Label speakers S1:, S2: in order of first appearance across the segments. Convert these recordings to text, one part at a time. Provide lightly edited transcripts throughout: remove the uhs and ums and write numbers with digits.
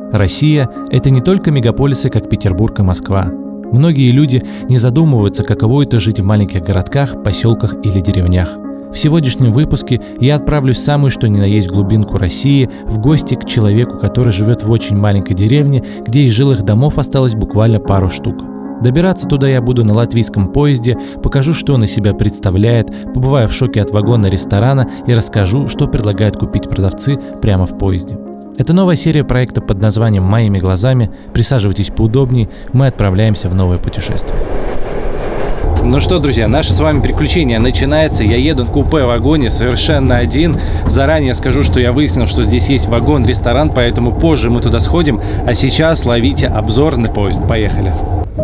S1: Россия – это не только мегаполисы, как Петербург и Москва. Многие люди не задумываются, каково это жить в маленьких городках, поселках или деревнях. В сегодняшнем выпуске я отправлюсь в самую что ни на есть глубинку России в гости к человеку, который живет в очень маленькой деревне, где из жилых домов осталось буквально пару штук. Добираться туда я буду на латвийском поезде, покажу, что он из себя представляет, побываю в шоке от вагона ресторана и расскажу, что предлагают купить продавцы прямо в поезде. Это новая серия проекта под названием «Моими глазами». Присаживайтесь поудобнее, мы отправляемся в новое путешествие. Ну что, друзья, наше с вами приключение начинается. Я еду в купе-вагоне совершенно один. Заранее скажу, что я выяснил, что здесь есть вагон-ресторан, поэтому позже мы туда сходим. А сейчас ловите обзор на поезд. Поехали!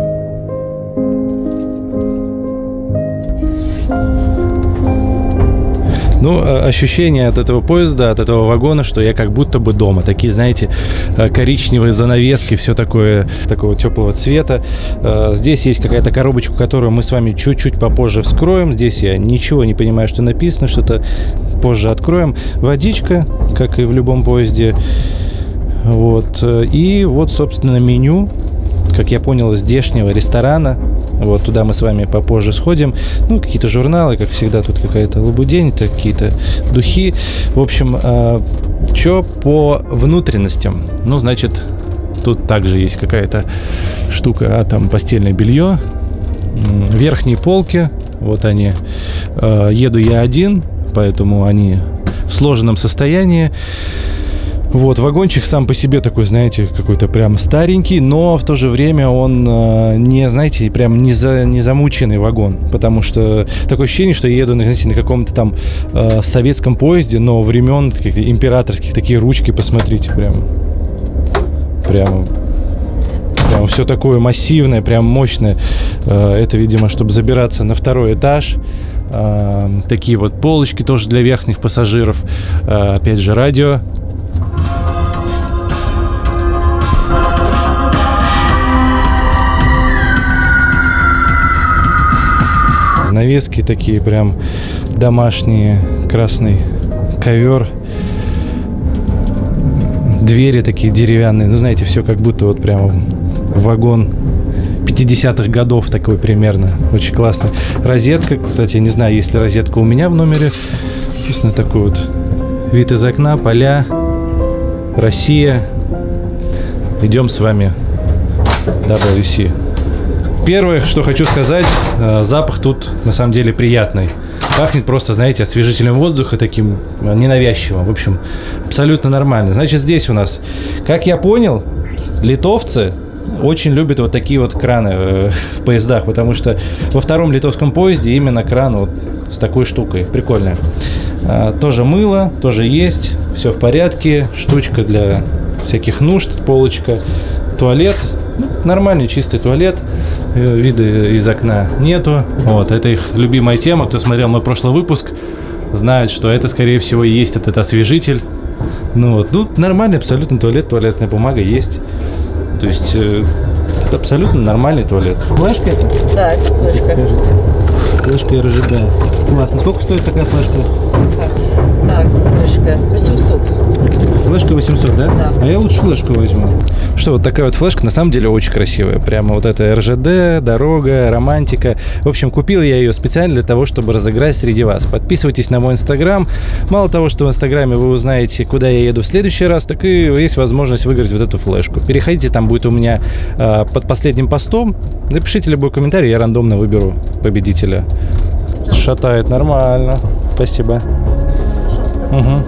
S1: Ну, ощущение от этого поезда, от этого вагона, что я как будто бы дома. Такие, знаете, коричневые занавески, все такое, такого теплого цвета. Здесь есть какая-то коробочка, которую мы с вами чуть-чуть попозже вскроем. Здесь я ничего не понимаю, что написано, что-то позже откроем. Водичка, как и в любом поезде. Вот. И вот, собственно, меню, как я понял, здешнего ресторана. Вот туда мы с вами попозже сходим. Ну, какие-то журналы, как всегда, тут какая-то лабудень, какие-то духи. В общем, что по внутренностям? Ну, значит, тут также есть какая-то штука, там постельное белье, верхние полки, вот они. Еду я один, поэтому они в сложенном состоянии. Вот, вагончик сам по себе такой, знаете, какой-то прям старенький, но в то же время он не, знаете, прям не замученный вагон, потому что такое ощущение, что я еду, знаете, на каком-то там советском поезде, но времен императорских, такие ручки, посмотрите, прям все такое массивное, прям мощное. Это, видимо, чтобы забираться на второй этаж. Такие вот полочки тоже для верхних пассажиров. Опять же, радио. Навески такие прям домашние, красный ковер, двери такие деревянные, ну знаете, все как будто вот прямо вагон 50-х годов такой примерно, очень классно. Розетка, кстати, не знаю, есть ли розетка у меня в номере, собственно, такой вот вид из окна, поля, Россия. Идем с вами WC. Первое, что хочу сказать, запах тут на самом деле приятный. Пахнет просто, знаете, освежителем воздуха таким ненавязчивым. В общем, абсолютно нормально. Значит, здесь у нас, как я понял, литовцы очень любят вот такие вот краны в поездах, потому что во втором литовском поезде именно кран вот с такой штукой. Прикольная. Тоже мыло, тоже есть, все в порядке. Штучка для всяких нужд, полочка, туалет. Нормальный чистый туалет. Вида из окна нету. Вот, это их любимая тема. Кто смотрел мой прошлый выпуск, знает, что это, скорее всего, и есть этот освежитель. Ну вот, ну, нормальный абсолютно туалет, туалетная бумага есть. То есть, абсолютно нормальный туалет. Флешка это? Да, это флешка. Флешка РЖД. Классно. Сколько стоит такая флешка?
S2: Так, флешка 800.
S1: Флешка 800, да?
S2: Да.
S1: А я лучше флешку возьму. Что, вот такая вот флешка на самом деле очень красивая. Прямо вот это РЖД, дорога, романтика. В общем, купил я ее специально для того, чтобы разыграть среди вас. Подписывайтесь на мой инстаграм. Мало того, что в инстаграме вы узнаете, куда я еду в следующий раз, так и есть возможность выиграть вот эту флешку. Переходите, там будет у меня под последним постом. Напишите любой комментарий, я рандомно выберу победителя. Шатает нормально. Спасибо. Угу.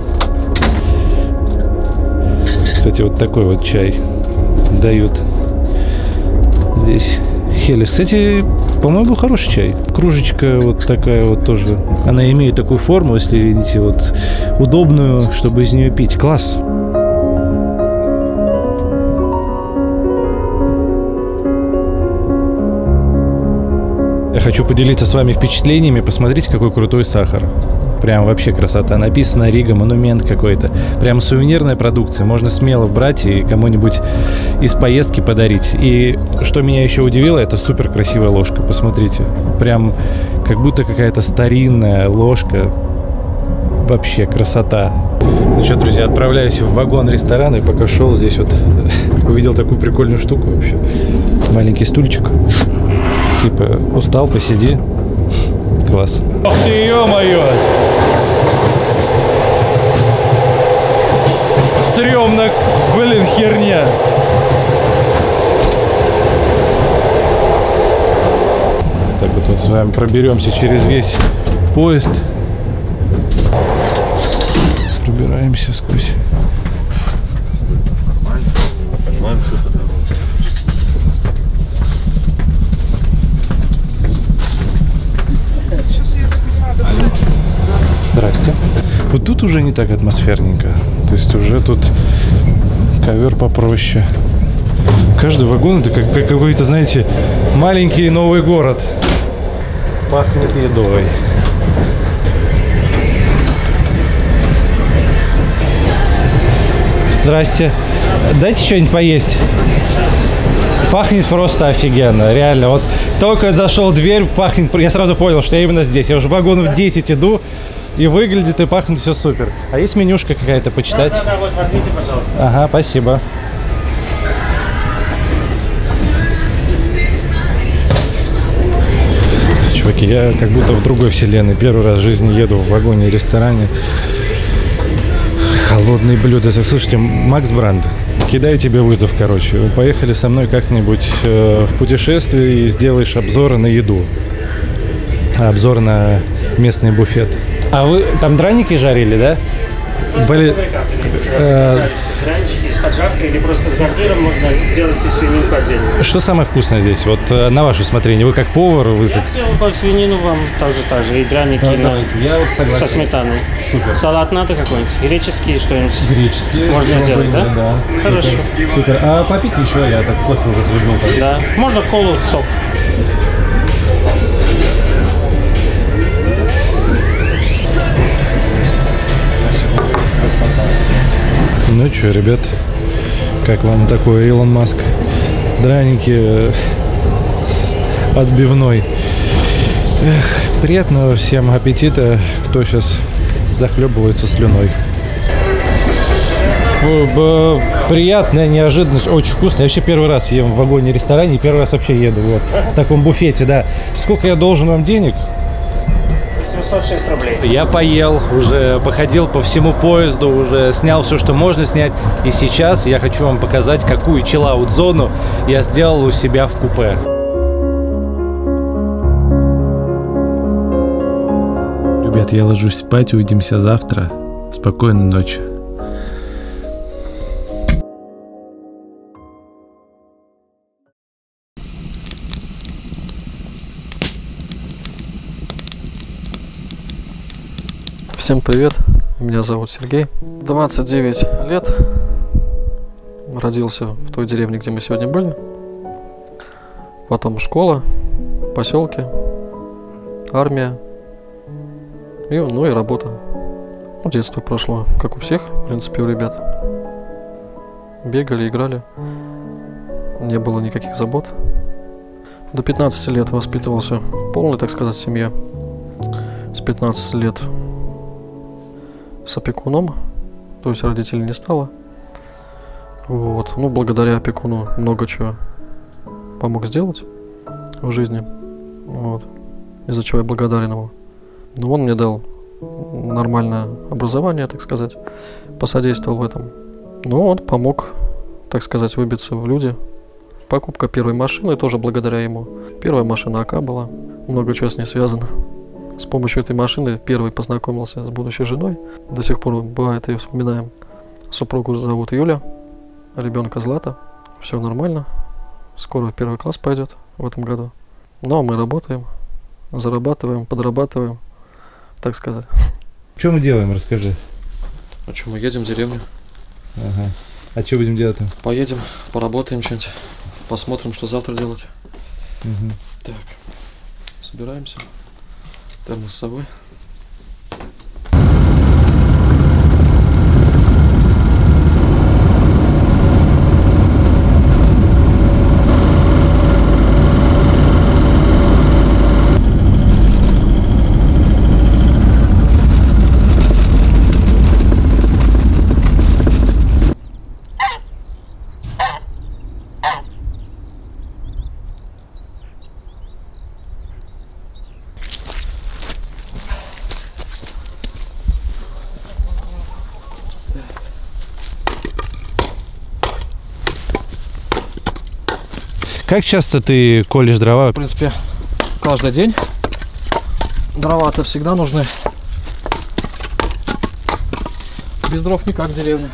S1: Кстати, вот такой вот чай дают здесь. Хелис. Кстати, по-моему, хороший чай. Кружечка вот такая вот тоже. Она имеет такую форму, если видите, вот удобную, чтобы из нее пить. Класс. Я хочу поделиться с вами впечатлениями. Посмотрите, какой крутой сахар. Прям вообще красота. Написано Рига, монумент какой-то. Прям сувенирная продукция. Можно смело брать и кому-нибудь из поездки подарить. И что меня еще удивило, это супер красивая ложка. Посмотрите. Прям как будто какая-то старинная ложка. Вообще красота. Ну что, друзья, отправляюсь в вагон ресторана, и пока шел здесь вот увидел такую прикольную штуку вообще. Маленький стульчик. Типа устал, посиди. Класс. Ох ты, ё-моё! Стрёмно, блин, херня. Так вот с вами проберемся через весь поезд. Пробираемся сквозь.
S3: Понимаем, что это такое.
S1: Здрасте. Вот тут уже не так атмосферненько. То есть уже тут ковер попроще. Каждый вагон это как какой-то, знаете, маленький новый город. Пахнет едой. Здрасте. Дайте что-нибудь поесть. Пахнет просто офигенно, реально. Вот только зашел в дверь, пахнет. Я сразу понял, что я именно здесь. Я уже вагонов 10 иду, и выглядит, и пахнет все супер. А есть менюшка какая-то почитать?
S4: Да, вот возьмите, пожалуйста.
S1: Ага, спасибо. Чуваки, я как будто в другой вселенной. Первый раз в жизни еду в вагоне-ресторане. Холодные блюда. Слушайте, Макс Бранд, кидаю тебе вызов, короче. Поехали со мной как-нибудь в путешествие и сделаешь обзоры на еду. Обзор на местный буфет. А вы там драники жарили, да? Были...
S4: Дранчики с поджаркой или просто с гарниром можно сделать и свининку отдельно.
S1: Что самое вкусное здесь? Вот на ваше усмотрение. Вы как повар? Вы
S4: Я
S1: как...
S4: сделал по свинину вам тоже так же. И драники
S1: Я вот согласен.
S4: со сметаной.
S1: Супер.
S4: Салат надо какой-нибудь? Греческий что-нибудь?
S1: Греческие.
S4: Можно сделать, да?
S1: Да.
S4: Хорошо.
S1: Супер. А попить ничего, я так кофе уже хлебнул.
S4: Да. Можно колу, сок.
S1: Ну что, ребят, как вам такой Илон Маск? Драники с отбивной. Эх, приятного всем аппетита, кто сейчас захлебывается слюной. Приятная неожиданность, очень вкусно. Я вообще первый раз ем в вагоне-ресторане, первый раз вообще еду вот в таком буфете, да. Сколько я должен вам денег?
S4: 806 рублей.
S1: Я поел, уже походил по всему поезду, уже снял все, что можно снять. И сейчас я хочу вам показать, какую чиллаут-зону я сделал у себя в купе. Ребят, я ложусь спать, увидимся завтра. Спокойной ночи.
S5: Всем привет, меня зовут Сергей, 29 лет, родился в той деревне, где мы сегодня были, потом школа, поселки, армия, и работа. Детство прошло, как у всех, в принципе, у ребят. Бегали, играли, не было никаких забот. До 15 лет воспитывался в полной, так сказать, семье. С 15 лет с опекуном, то есть родителей не стало. Вот. Благодаря опекуну много чего помог сделать в жизни. Вот. Из-за чего я благодарен ему. Он мне дал нормальное образование, так сказать, посодействовал в этом. Он помог, так сказать, выбиться в люди. Покупка первой машины тоже благодаря ему. Первая машина АК была, много чего с ней связано. С помощью этой машины первый познакомился с будущей женой. До сих пор бывает и вспоминаем. Супругу зовут Юля, ребенка Злата. Все нормально. Скоро в 1 класс пойдет в этом году. Но мы работаем, зарабатываем, подрабатываем, так сказать.
S1: Что мы делаем, расскажи.
S5: А что, мы едем в деревню.
S1: Ага. А что будем делать там?
S5: Поедем, поработаем что-нибудь, посмотрим, что завтра делать.
S1: Угу.
S5: Так, собираемся. Термос с собой.
S1: Как часто ты колешь дрова?
S5: В принципе, каждый день. Дрова-то всегда нужны. Без дров никак в деревне.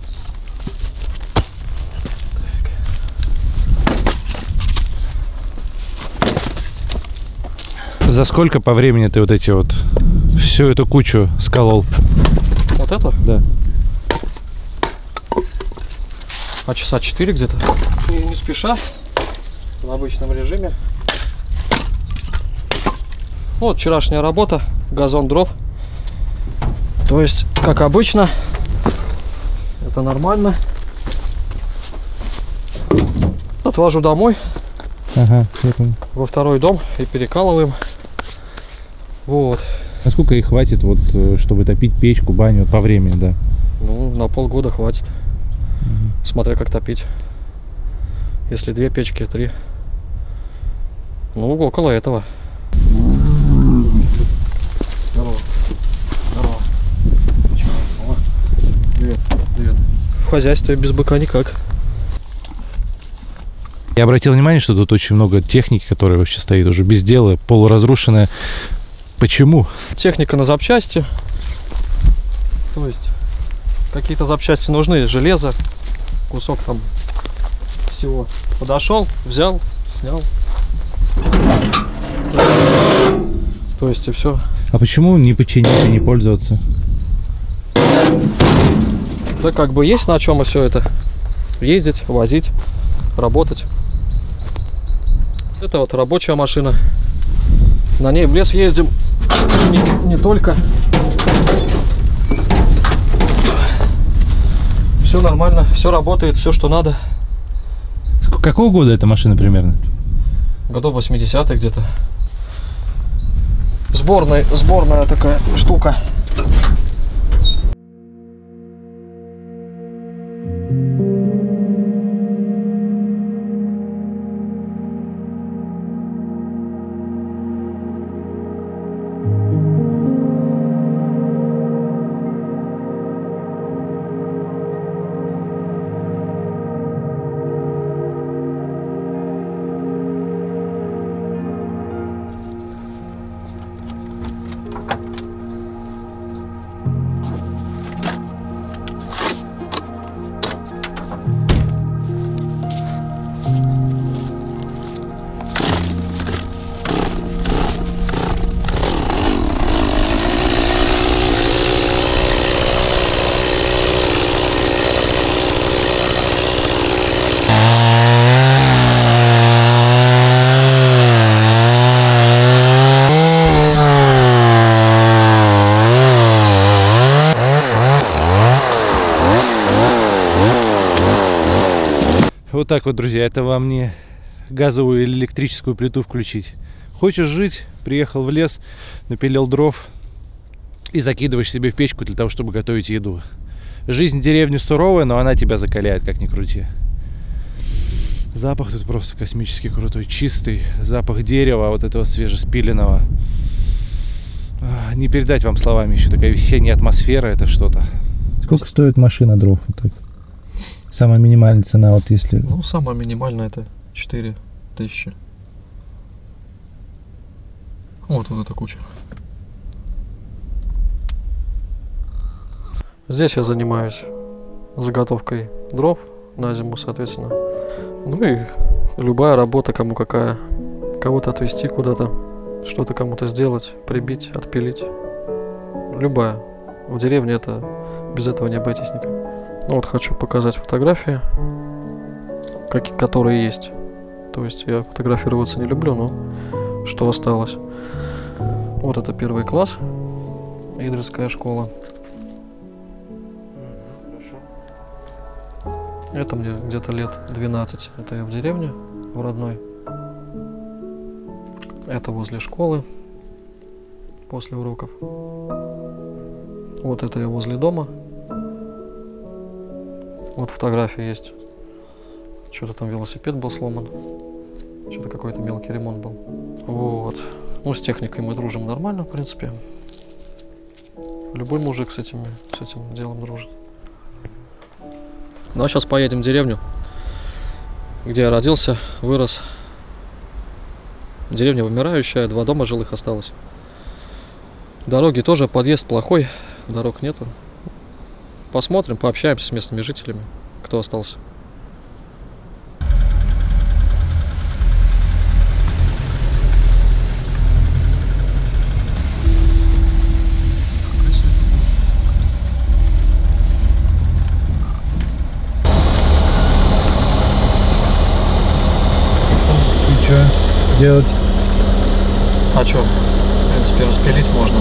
S1: За сколько по времени ты вот эти вот всю эту кучу сколол?
S5: Вот это?
S1: Да.
S5: А часа 4 где-то. Не спеша. В обычном режиме. Вот вчерашняя работа. Газон дров. То есть, как обычно. Это нормально. Отвожу домой.
S1: Ага.
S5: Во второй дом и перекалываем. Вот.
S1: А сколько их хватит, вот, чтобы топить печку, баню по времени, да?
S5: Ну, на полгода хватит. Смотря как топить. Если 2 печки, 3. Ну, около этого. Здорово. Здорово. О, привет. Привет. В хозяйстве без быка никак.
S1: Я обратил внимание, что тут очень много техники, которая вообще стоит уже без дела, полуразрушенная. Почему?
S5: Техника на запчасти. То есть какие-то запчасти нужны, железо, кусок там всего. Подошел, взял, снял. То есть и все.
S1: А почему не починить и не пользоваться?
S5: Да как бы есть на чем и все это. Ездить, возить, работать. Это вот рабочая машина. На ней в лес ездим. Не только. Все нормально, все работает, все, что надо.
S1: Какого года эта машина примерно?
S5: Годов 80-х где-то. Сборная такая штука.
S1: Вот так вот, друзья, это вам не газовую или электрическую плиту включить. Хочешь жить, приехал в лес, напилил дров и закидываешь себе в печку для того, чтобы готовить еду. Жизнь в деревне суровая, но она тебя закаляет, как ни крути. Запах тут просто космически крутой, чистый. Запах дерева, вот этого свежеспиленного. Не передать вам словами, еще такая весенняя атмосфера, это что-то. Сколько стоит машина дров? Вот так? Самая минимальная цена, вот если...
S5: Ну, самая минимальная это 4000. Вот эта куча. Здесь я занимаюсь заготовкой дров на зиму, соответственно. Ну и любая работа, кому какая. Кого-то отвезти куда-то, что-то кому-то сделать, прибить, отпилить. Любая. В деревне это без этого не обойтись никак. Ну, вот хочу показать фотографии, которые есть. То есть я фотографироваться не люблю, но что осталось. Вот это 1 класс, Идрицкая школа. Это мне где-то лет 12. Это я в деревне, в родной. Это возле школы, после уроков. Вот это я возле дома. Вот фотография есть. Что-то там велосипед был сломан. Что-то какой-то мелкий ремонт был. Вот. Ну, с техникой мы дружим нормально, в принципе. Любой мужик с этим делом дружит. Ну, а сейчас поедем в деревню. где я родился, вырос. Деревня вымирающая, 2 дома жилых осталось. Дороги тоже, подъезд плохой, дорог нету. Посмотрим, пообщаемся с местными жителями, кто остался.
S1: И что делать?
S5: А что? В принципе, распилить можно.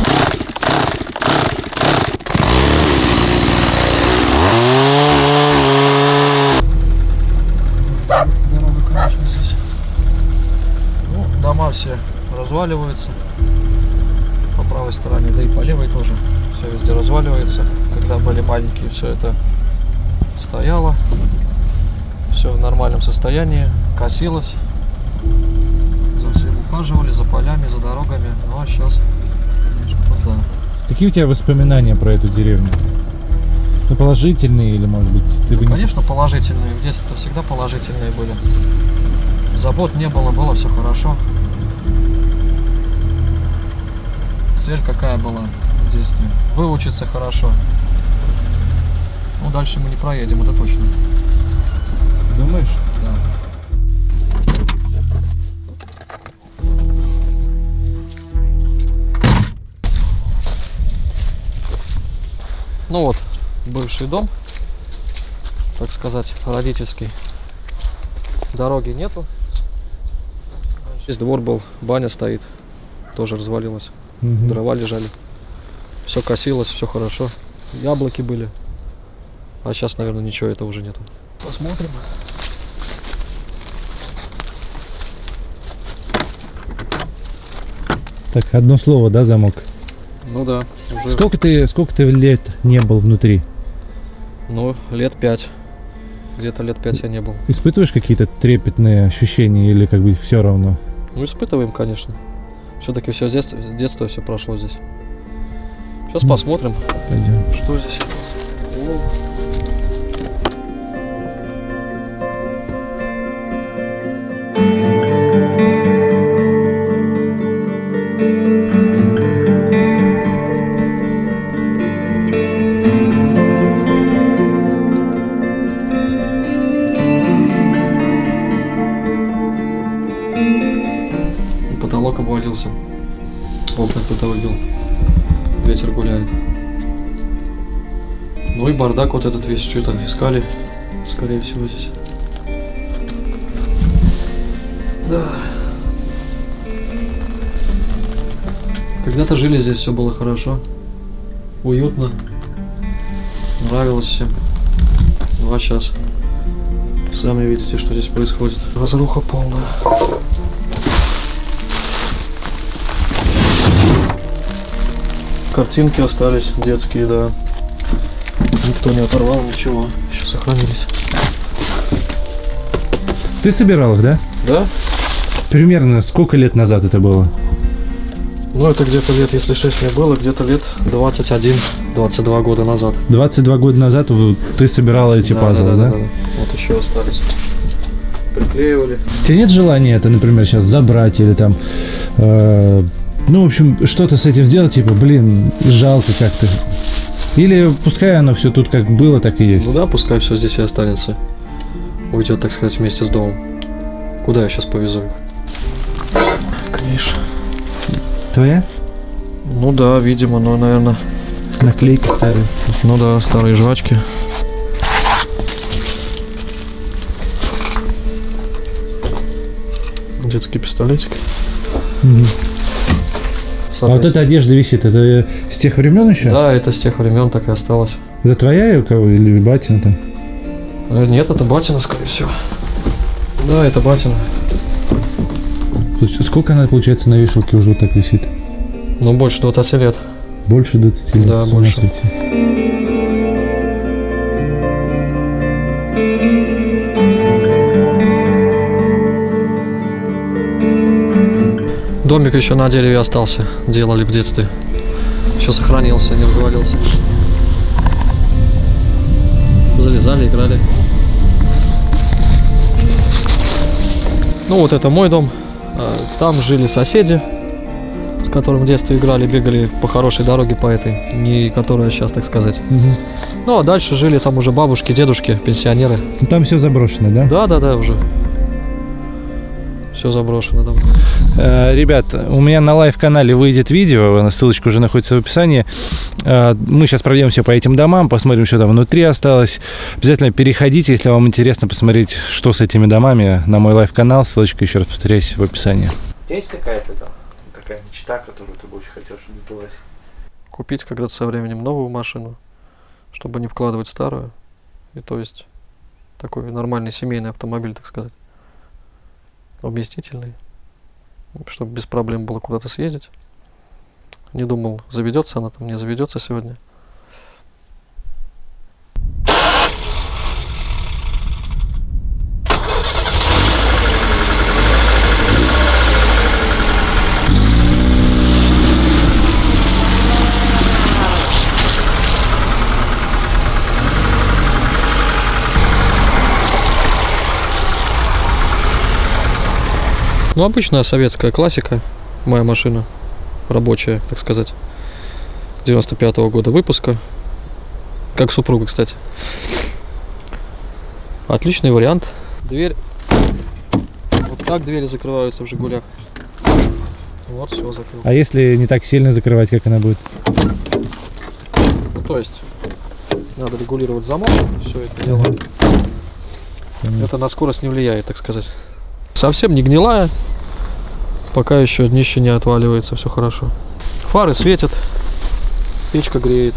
S5: Дорога, конечно, здесь. Ну, дома все разваливаются. По правой стороне, да и по левой тоже. Все везде разваливается. Когда были маленькие, все это стояло. Все в нормальном состоянии. Косилось. За всем ухаживали, за полями, за дорогами. Ну а сейчас, конечно, да.
S1: Какие у тебя воспоминания про эту деревню? Ну, положительные или, может быть, ты бы...
S5: Конечно, положительные. В детстве всегда положительные были. Забот не было, было все хорошо. Цель какая была в детстве? Выучиться хорошо. Ну, дальше мы не проедем, это точно.
S1: Думаешь?
S5: Да. Ну вот, бывший дом, так сказать, родительский. Дороги нету. Здесь двор был, баня стоит, тоже развалилась.
S1: Угу.
S5: Дрова лежали. Все косилось, все хорошо. Яблоки были. А сейчас, наверное, ничего этого уже нету. Посмотрим.
S1: Так, одно слово, да, замок?
S5: Ну да. Уже...
S1: Сколько ты лет не был внутри?
S5: Ну, лет 5. Где-то лет 5 я не был.
S1: Испытываешь какие-то трепетные ощущения или как бы все равно?
S5: Ну, испытываем, конечно. Все-таки все с детства все прошло здесь. Сейчас посмотрим,
S1: Пойдем.
S5: что здесь. Потолок обвалился. Окна кто-то выбил. Ветер гуляет. Ну и бардак вот этот весь, что-то искали, скорее всего, здесь. Да. Когда-то жили здесь, все было хорошо, уютно, нравилось всем. Ну а сейчас, сами видите, что здесь происходит. Разруха полная. Картинки остались детские, да. Никто не оторвал, ничего, еще сохранились.
S1: Ты собирал их, да?
S5: Да?
S1: Примерно сколько лет назад это было?
S5: Ну, это где-то лет, если 6 мне было, где-то лет 21-22 года назад.
S1: 22 года назад ты собирал эти пазлы, да?
S5: Да. Вот еще остались. Приклеивали.
S1: У тебя нет желания это, например, сейчас забрать или там... ну, в общем, что-то с этим сделать, типа, блин, жалко как-то. Или пускай оно все тут как было, так и есть.
S5: Ну да, пускай все здесь и останется. Уйдет, так сказать, вместе с домом. Куда я сейчас повезу их? Конечно.
S1: Твоя?
S5: Ну да, видимо, но, наверное...
S1: Наклейки старые.
S5: Ну да, старые жвачки. Детский пистолетик.
S1: Угу. А вот эта одежда висит, это с тех времен еще?
S5: Да, это с тех времен так и осталось.
S1: Это твоя у кого или батина там?
S5: Нет, это батина, скорее всего. Да, это батина.
S1: Сколько она, получается, на вешалке уже вот так висит?
S5: Ну, больше 20 лет.
S1: Больше 20 лет?
S5: Да, больше. Домик еще на дереве остался, делали в детстве. Еще сохранился, не развалился. Залезали, играли. Ну, вот это мой дом. Там жили соседи, с которым в детстве играли, бегали по хорошей дороге по этой, не которая сейчас, так сказать. Ну, а дальше жили там уже бабушки, дедушки, пенсионеры.
S1: Там все заброшено, да?
S5: Да, уже. Все заброшено, да.
S1: Ребят, у меня на лайв-канале выйдет видео, ссылочка уже находится в описании. Мы сейчас пройдемся по этим домам, посмотрим, что там внутри осталось. Обязательно переходите, если вам интересно посмотреть, что с этими домами, на мой лайв-канал. Ссылочка, еще раз повторяюсь, в описании. Есть какая-то там такая мечта, которую ты бы очень хотел, чтобы сбылась?
S5: Купить когда-то со временем новую машину, чтобы не вкладывать старую. И то есть такой нормальный семейный автомобиль, так сказать. Вместительный, чтобы без проблем было куда-то съездить. Не думал, заведется она там, не заведется сегодня. Ну, обычная советская классика, моя машина, рабочая, так сказать, 95-го года выпуска, как супруга, кстати. Отличный вариант. Дверь, вот так двери закрываются в «Жигулях». Вот, все закрыл.
S1: А если не так сильно закрывать, как она будет?
S5: Ну, то есть, надо регулировать замок, все это дело. Это на скорость не влияет, так сказать. Совсем не гнилая, пока еще днище не отваливается, все хорошо. Фары светят, печка греет.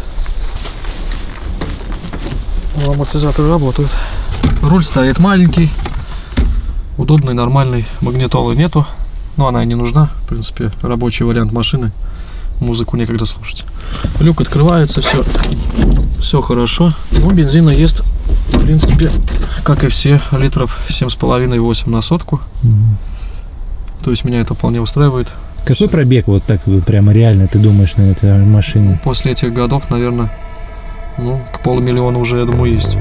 S5: Амортизаторы работают. Руль стоит маленький, удобный, нормальный, магнитолы нету, но она и не нужна, в принципе, рабочий вариант машины, музыку некогда слушать. Люк открывается, все хорошо. Ну, бензина ест, в принципе, как и все, литров 7,5-8 на сотку. То есть меня это вполне устраивает.
S1: Какой пробег вот так вот прямо реально ты думаешь на этой машине?
S5: После этих годов, наверное, ну, к 500 000 уже, я думаю, есть.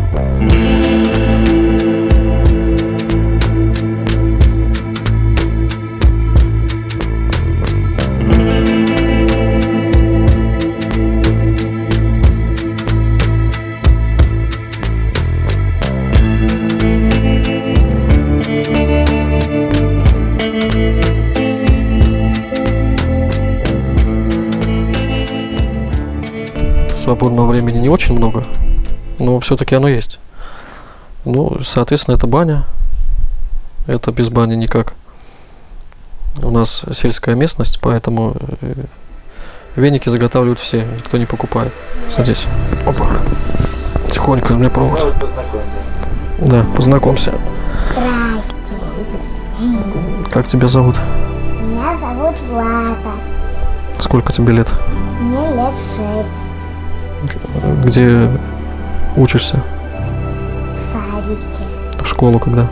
S5: Свободного времени не очень много, но все-таки оно есть. Ну, соответственно, это баня. Это без бани никак. У нас сельская местность, поэтому веники заготавливают все, никто не покупает. Садись. Опа. Тихонько мне провод. Да, познакомься.
S6: Здрасте.
S5: Как тебя зовут?
S6: Меня зовут Влада.
S5: Сколько тебе лет?
S6: Мне лет 6.
S5: Где учишься?
S6: В садике.
S5: В школу когда?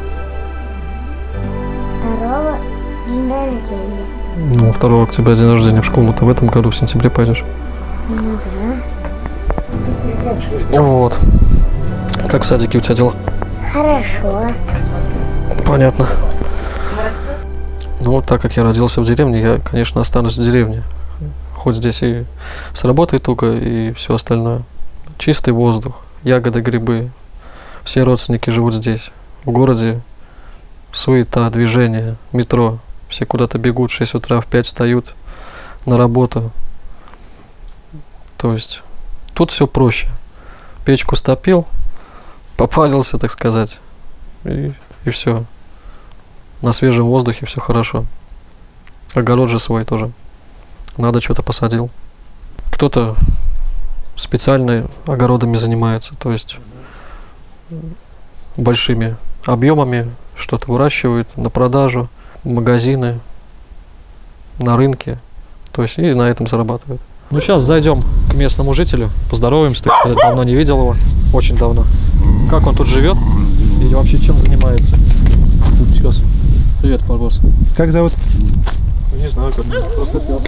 S6: 2 день рождения.
S5: Ну, 2 октября день рождения. В школу-то в этом году в сентябре пойдешь.
S6: Ну да.
S5: Вот. Как в садике у тебя дела?
S6: Хорошо.
S5: Понятно. Ну, так как я родился в деревне, я, конечно, останусь в деревне. Хоть здесь и с работой туго, и все остальное. Чистый воздух, ягоды, грибы. Все родственники живут здесь. В городе суета, движение, метро. Все куда-то бегут, в 6 утра, в 5 встают на работу. То есть тут все проще. Печку стопил, попалился, так сказать, и все. На свежем воздухе все хорошо. Огород же свой тоже. Надо, что-то посадил. Кто-то специально огородами занимается, то есть большими объемами что-то выращивает на продажу, в магазины, на рынке, то есть и на этом зарабатывает. Ну, сейчас зайдем к местному жителю, поздороваемся, так сказать, давно не видел его, очень давно. Как он тут живет и вообще чем занимается? Тут сейчас. Привет, Барбос.
S1: Как зовут?
S5: Не знаю, как, просто пес.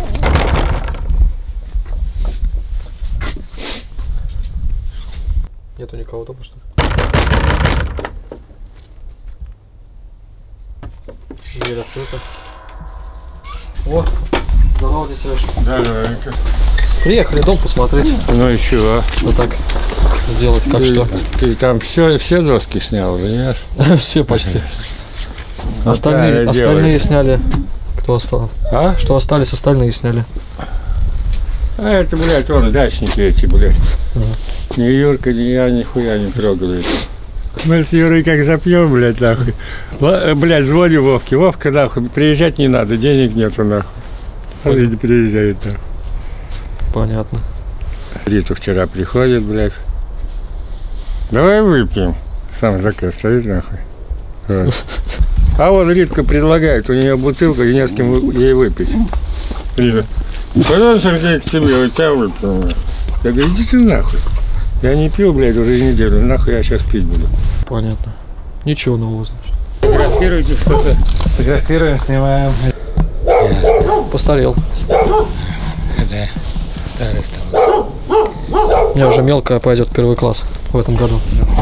S5: Нету никого дома, что ли? Дверь открыта. О, здорово, дядя Сереж.
S3: Давай-ка.
S5: Приехали дом посмотреть.
S3: Ну и чего?
S5: Вот так сделать, как что.
S3: Ты там все доски снял, понимаешь?
S5: Все почти.
S3: Ну,
S5: Остальные
S3: делай.
S5: сняли. Кто остался?
S3: А?
S5: Что остались, остальные сняли.
S3: А это, блядь, вон дачники эти, блядь.
S5: Ага.
S3: Ни Юрка, ни я нихуя не трогали. Мы с Юрой как запьем, блядь, нахуй. Блядь, звоню Вовке. Вовка, нахуй, приезжать не надо, денег нету, нахуй. Он не приезжает, нахуй.
S5: Понятно.
S3: Рита вчера приходит, блядь. Давай выпьем. Сам заказ стоит, нахуй. Вот. А вот Ритка предлагает, у нее бутылка, и не с кем ей выпить. Рита, пойдем, Сергей, к тебе, у тебя выпьем. Я говорю, иди ты нахуй. Я не пил, блядь, уже неделю, нахуй я сейчас пить буду.
S5: Понятно. Ничего нового, значит.
S3: Фотографируйте что-то.
S1: Фотографируем, снимаем.
S5: Постарел.
S3: Да, старый стал.
S5: У меня уже мелкая пойдет в первый класс в этом году.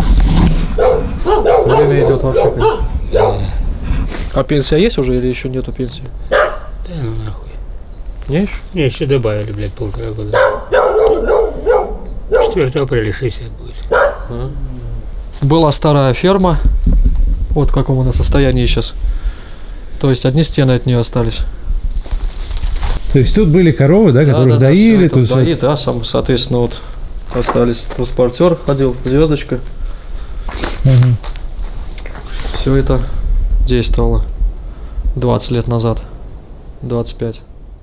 S5: Время идет вообще, конечно. А пенсия есть уже или еще нету пенсии?
S4: Да ну нахуй.
S5: Не еще?
S4: Не, еще добавили, блядь, 1,5 года. 4 апреля 60 будет.
S5: Была старая ферма. Вот в каком она состоянии сейчас. То есть одни стены от нее остались.
S1: То есть тут были коровы, да, которых доили,
S5: всё,
S1: тут
S5: доили, да, соответственно, вот остались. Транспортер ходил, звездочка.
S1: Угу.
S5: Все это действовало 20 лет назад. 25.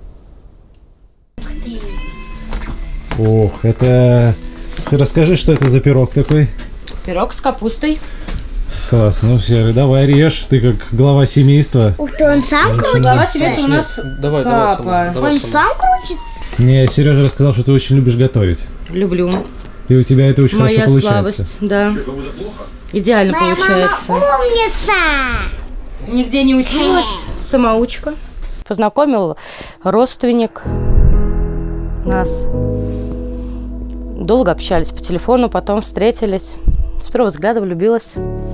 S1: Ох, это... Расскажи, что это за пирог такой?
S2: Пирог с капустой.
S1: Класс, ну Серый, давай режь, ты как глава семейства.
S6: Ух ты, он сам
S2: Глава
S6: крутится?
S2: семейства у нас
S5: Давай
S2: папа.
S5: сама. Давай
S6: Он
S5: сама.
S6: сам крутится?
S1: Мне Сережа рассказал, что ты очень любишь готовить.
S2: люблю.
S1: И у тебя это очень
S2: Моя
S1: хорошо получается.
S2: слабость, да. Идеально
S6: Моя
S2: получается.
S6: мама умница!
S2: Нигде не училась, самоучка. Познакомил родственник нас. Долго общались по телефону, потом встретились. С первого взгляда влюбилась.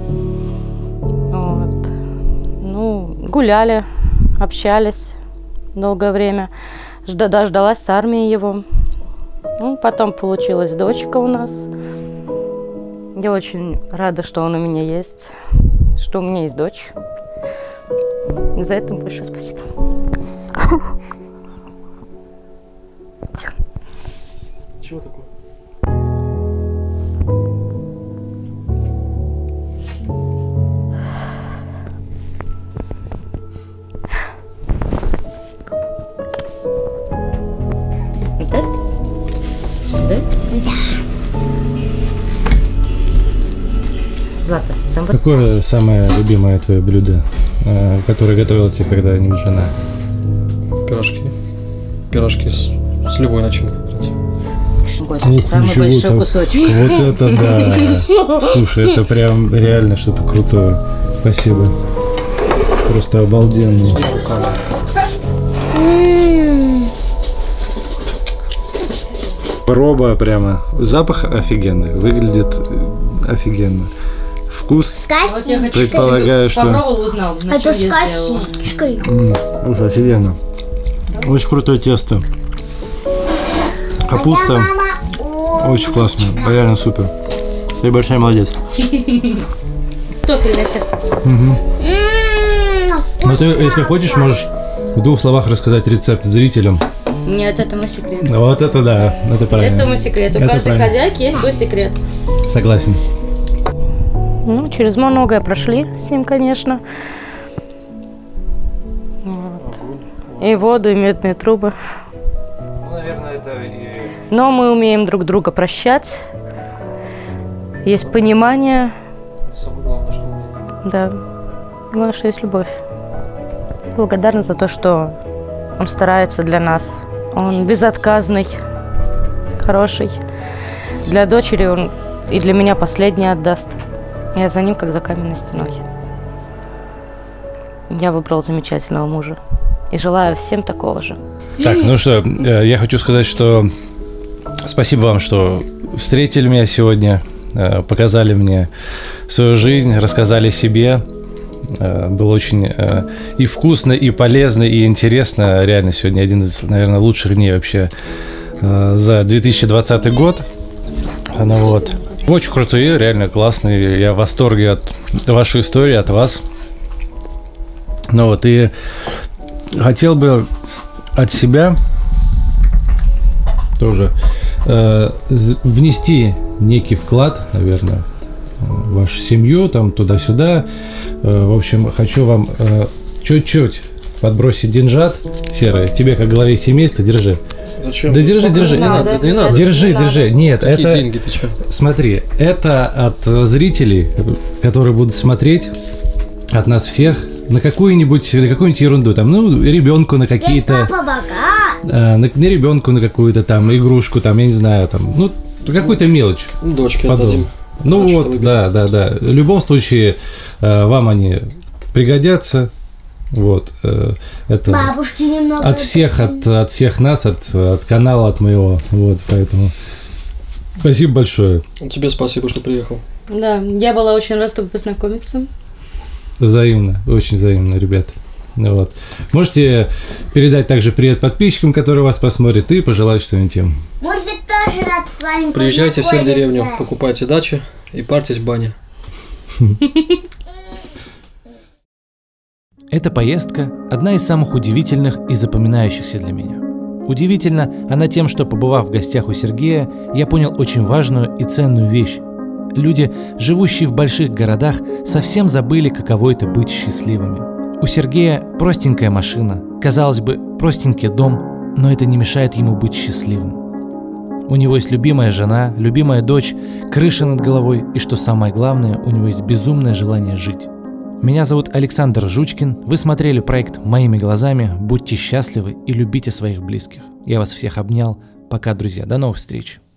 S2: Вот. Ну, гуляли, общались долгое время. Дождалась с армии его. Ну, потом получилась дочка у нас. Я очень рада, что он у меня есть, что у меня есть дочь. За это большое спасибо.
S5: Чего такое?
S2: Да? Да? Злата, сам
S1: Какое самое любимое твое блюдо, которое готовила тебе когда-нибудь жена?
S5: Пирожки. Пирожки с любой начинкой, в принципе.
S1: Ух,
S2: самый
S1: ничего
S2: большой
S1: там.
S2: кусочек.
S1: Вот это да! Слушай, это прям реально что-то крутое. Спасибо. Просто обалденно.
S5: Своими руками.
S1: Проба прямо. Запах офигенный. Выглядит офигенно. Вкус,
S6: С косичкой.
S1: предполагаю, что...
S2: Попробовал, узнал.
S6: Это с косичкой.
S1: Слушай, офигенно. Очень крутое тесто. Капуста очень классная. Реально супер. Ты большая молодец.
S2: Тофельное тесто.
S1: Ну ты, если хочешь, можешь в 2 словах рассказать рецепт зрителям.
S2: Нет, это мой секрет.
S1: Вот это да, это правильно.
S2: Это мой секрет. У
S1: Это
S2: каждой
S1: правильно.
S2: хозяйки есть свой секрет.
S1: Согласен.
S2: Ну, через многое прошли с ним, конечно. Вот. И воду, и медные трубы.
S1: Наверное, это и...
S2: Но мы умеем друг друга прощать. Есть понимание.
S5: Самое главное, что умею.
S2: Да. Главное, что есть любовь. Благодарна за то, что он старается для нас. Он безотказный, хороший. Для дочери он и для меня последний отдаст. Я за ним, как за каменной стеной. Я выбрал замечательного мужа. И желаю всем такого же.
S1: Так, ну что, я хочу сказать, что спасибо вам, что встретили меня сегодня, показали мне свою жизнь, рассказали себе. Было очень и вкусно, и полезно, и интересно. Реально сегодня один из, наверное, лучших дней вообще за 2020 год. Ну вот. Очень крутые, реально классные. Я в восторге от вашей истории, от вас. Ну вот, и хотел бы от себя тоже внести некий вклад, наверное, в вашу семью, там, туда-сюда. В общем, хочу вам чуть-чуть подбросить деньжат, Серый. Тебе, как главе семейства, держи.
S5: Зачем?
S1: Да держи.
S5: Не надо.
S1: Держи. Нет,
S5: Какие
S1: это...
S5: деньги, ты что?
S1: Смотри, это от зрителей, которые будут смотреть, от нас всех, на какую-нибудь ерунду, там, ну, ребенку на какие-то...
S6: Папа богат.
S1: на ребенку на какую-то там игрушку, там, я не знаю, там, ну, какую-то мелочь.
S5: Дочке
S1: Подобное.
S5: отдадим.
S1: Ну
S5: Дочка
S1: вот,
S5: выберет.
S1: да. В любом случае, вам они пригодятся. Вот. Это
S6: Бабушки немного.
S1: от всех нас, от канала, от моего. Вот, поэтому спасибо большое.
S5: Тебе спасибо, что приехал.
S2: Да, я была очень рада, чтобы познакомиться.
S1: Взаимно, очень взаимно, ребят. Вот. Можете передать также привет подписчикам, которые вас посмотрят, и пожелать что-нибудь им.
S6: Может, тоже рад с вами
S5: Приезжайте все в деревню,
S6: познакомиться.
S5: покупайте дачи и парьтесь в бане.
S7: Эта поездка – одна из самых удивительных и запоминающихся для меня. Удивительно она тем, что, побывав в гостях у Сергея, я понял очень важную и ценную вещь. Люди, живущие в больших городах, совсем забыли, каково это быть счастливыми. У Сергея простенькая машина, казалось бы, простенький дом, но это не мешает ему быть счастливым. У него есть любимая жена, любимая дочь, крыша над головой и, что самое главное, у него есть безумное желание жить. Меня зовут Александр Жучкин, вы смотрели проект «Моими глазами», будьте счастливы и любите своих близких. Я вас всех обнял. Пока, друзья, до новых встреч.